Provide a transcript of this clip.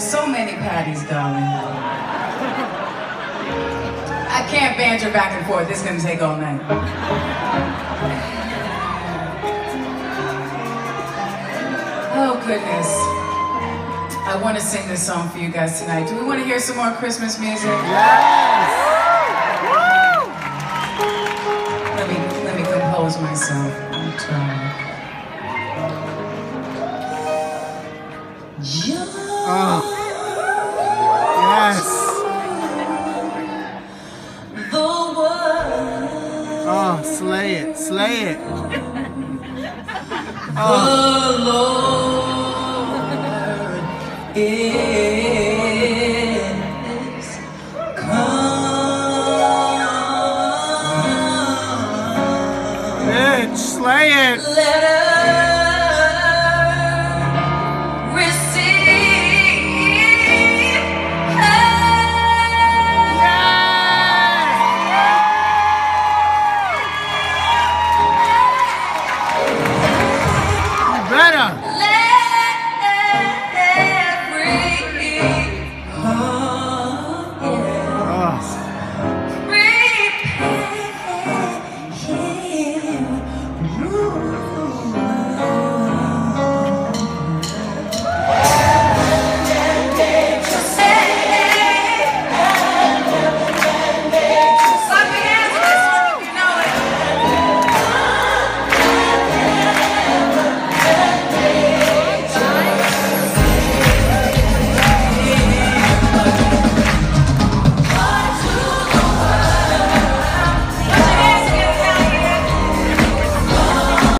There's so many Patties, darling. I can't banter back and forth. This is going to take all night. Oh, goodness. I want to sing this song for you guys tonight. Do we want to hear some more Christmas music? Yes! Let me compose myself. I'm trying. Oh. Yes. Oh, slay it, slay it. Oh. The Lord is come. Bitch, slay it. Let us